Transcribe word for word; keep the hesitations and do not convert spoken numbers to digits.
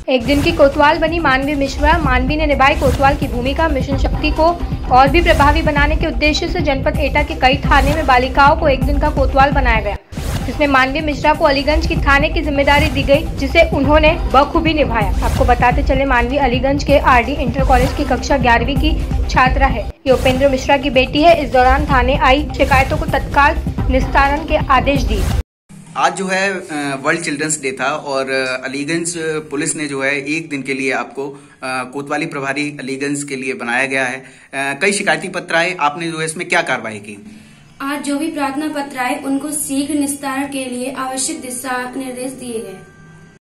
एक दिन की कोतवाल बनी मानवी मिश्रा। मानवी ने निभाई कोतवाल की भूमिका। मिशन शक्ति को और भी प्रभावी बनाने के उद्देश्य से जनपद एटा के कई थाने में बालिकाओं को एक दिन का कोतवाल बनाया गया, जिसमें मानवी मिश्रा को अलीगंज की थाने की जिम्मेदारी दी गई, जिसे उन्होंने बखूबी निभाया। आपको बताते चले, मानवी अलीगंज के आरडी इंटर कॉलेज की कक्षा ग्यारहवीं की छात्रा है। ये उपेंद्र मिश्रा की बेटी है। इस दौरान थाने आई शिकायतों को तत्काल निस्तारण के आदेश दिए। आज जो है वर्ल्ड चिल्ड्रंस डे था और अलीगंज पुलिस ने जो है एक दिन के लिए आपको कोतवाली प्रभारी अलीगंज के लिए बनाया गया है। कई शिकायती पत्र आए, आपने जो है इसमें क्या कार्रवाई की? आज जो भी प्रार्थना पत्र आए उनको शीघ्र निस्तारण के लिए आवश्यक दिशा निर्देश दिए गए।